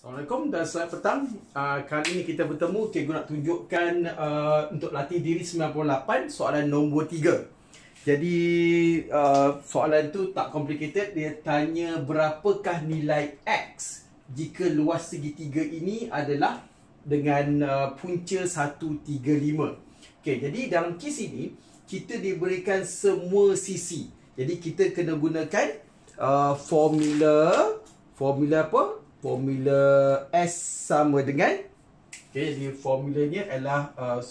Assalamualaikum dan selamat petang. Kali ini kita bertemu. Cikgu nak tunjukkan untuk latih diri 98 soalan nombor 3. Jadi soalan tu tak complicated. Dia tanya berapakah nilai X jika luas segitiga ini adalah dengan punca 135. Okey, jadi dalam kes ini kita diberikan semua sisi. Jadi kita kena gunakan formula apa? Formula S sama dengan, jadi formulanya adalah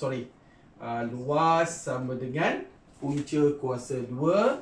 luas sama dengan punca kuasa 2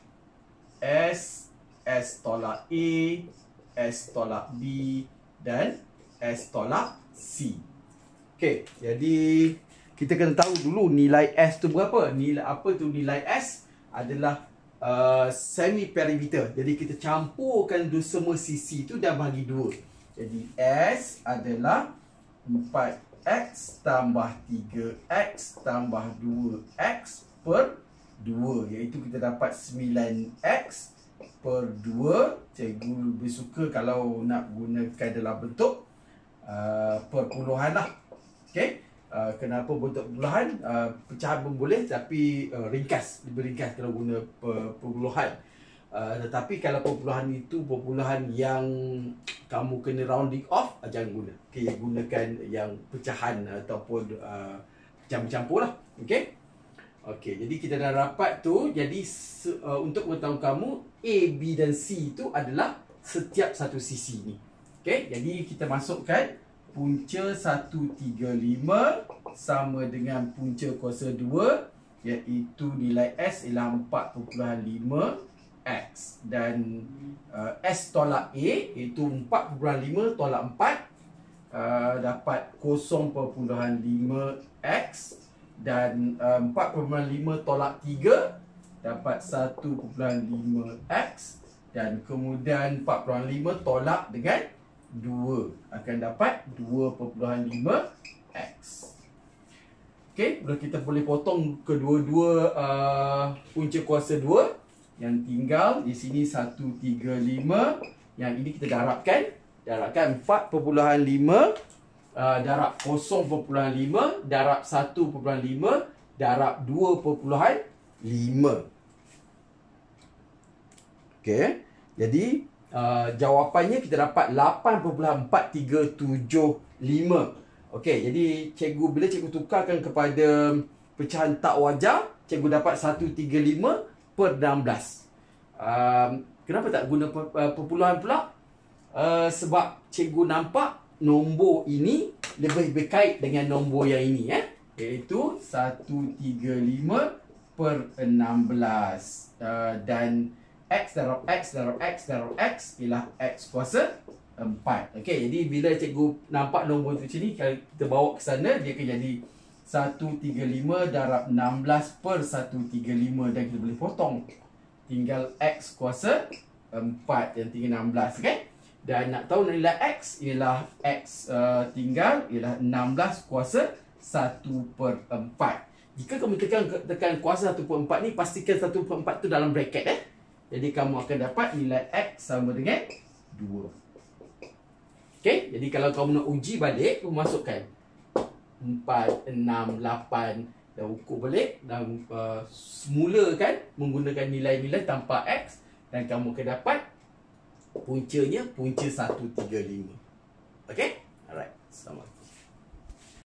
S tolak A, S tolak B dan S tolak C. Okey, jadi kita kena tahu dulu nilai S tu berapa. Nilai apa tu nilai S adalah semi perimeter. Jadi kita campurkan semua sisi tu dah bagi 2. Jadi S adalah 4X tambah 3X tambah 2X per 2, iaitu kita dapat 9X per 2. Cikgu lebih suka kalau nak gunakan dalam bentuk perpuluhan lah. Okey. Kenapa bentuk perpuluhan? Pecahan pun boleh, tapi ringkas, lebih ringkas kalau guna perpuluhan. Tetapi kalau perpuluhan itu perpuluhan yang kamu kena rounding off, jangan guna. Okay, gunakan yang pecahan ataupun campur-campur lah. Okay. Okay, jadi kita dah dapat tu. Jadi untuk mengetahui kamu, A, B dan C itu adalah setiap satu sisi ni. Okay, jadi kita masukkan punca 135 sama dengan punca kuasa 2, iaitu nilai S ialah 4.5X dan S tolak A iaitu 4.5 tolak 4 dapat 0.5X dan 4.5 tolak 3 dapat 1.5X dan kemudian 4.5 tolak dengan 2 akan dapat 2.5X. Okey, kita boleh potong kedua-dua punca kuasa 2. Yang tinggal di sini 135. Yang ini kita darabkan. Darabkan 4.5 darab 0.5 darab 1.5 darab 2.5. Okey, jadi jawapannya kita dapat 8.4375. Okey, jadi cikgu bila cikgu tukarkan kepada pecahan tak wajar, cikgu dapat 135 per 16. Kenapa tak guna perpuluhan pula? Sebab cikgu nampak nombor ini lebih berkait dengan nombor yang ini, iaitu 135 per 16 dan X darab X darab X darab X ialah X kuasa 4. Okey, jadi bila cikgu nampak nombor tu macam ni, kalau kita bawa ke sana, dia akan jadi 135 darab 16 per 135 dan kita boleh potong. Tinggal X kuasa 4 yang tinggal 16, okey? Dan nak tahu nilai X ialah X tinggal ialah 16 kuasa 1 per 4. Jika kamu tekan kuasa 1 per 4 ni, pastikan 1 per 4 tu dalam bracket, Jadi kamu akan dapat nilai X sama dengan 2. Okey, jadi kalau kamu nak uji balik, kamu masukkan 4, 6, 8 dan ukur balik dan mulakan menggunakan nilai-nilai tanpa X dan kamu akan dapat puncanya punca 135. Okey?